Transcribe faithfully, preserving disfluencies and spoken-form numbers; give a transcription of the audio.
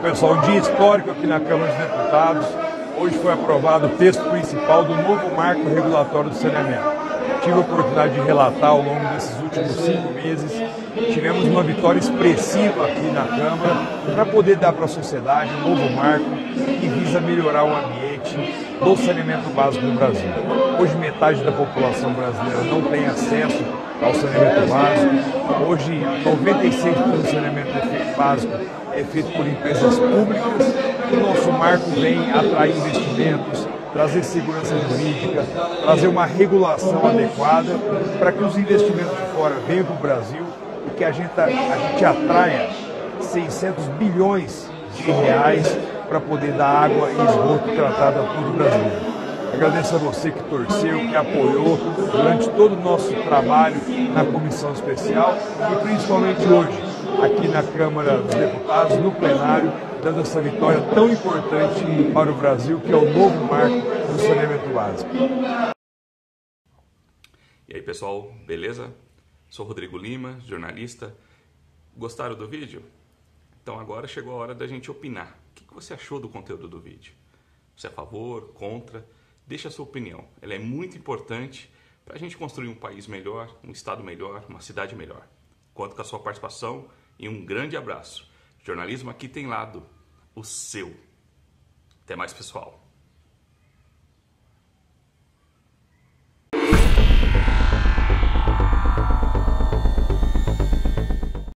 pessoal, um dia histórico aqui na Câmara dos Deputados. Hoje foi aprovado o texto principal do novo marco regulatório do saneamento. Tive a oportunidade de relatar ao longo desses últimos cinco meses. Tivemos uma vitória expressiva aqui na Câmara para poder dar para a sociedade um novo marco que visa melhorar o ambiente do saneamento básico no Brasil. Hoje metade da população brasileira não tem acesso ao saneamento básico. Hoje noventa e seis por cento do saneamento básico é feito por empresas públicas. O nosso marco vem atrair investimentos, trazer segurança jurídica, trazer uma regulação adequada para que os investimentos de fora venham para o Brasil e que a gente, a gente atraia seiscentos bilhões de reais para poder dar água e esgoto tratado a todo o Brasil. Agradeço a você que torceu, que apoiou durante todo o nosso trabalho na comissão especial e principalmente hoje, aqui na Câmara dos Deputados, no plenário, dando essa vitória tão importante para o Brasil, que é o novo marco do saneamento básico. E aí, pessoal, beleza? Sou Rodrigo Lima, jornalista. Gostaram do vídeo? Então agora chegou a hora da gente opinar. O que você achou do conteúdo do vídeo? Você é a favor, contra? Deixa a sua opinião. Ela é muito importante para a gente construir um país melhor, um estado melhor, uma cidade melhor. Conto com a sua participação e um grande abraço. Jornalismo aqui tem lado, o seu. Até mais, pessoal.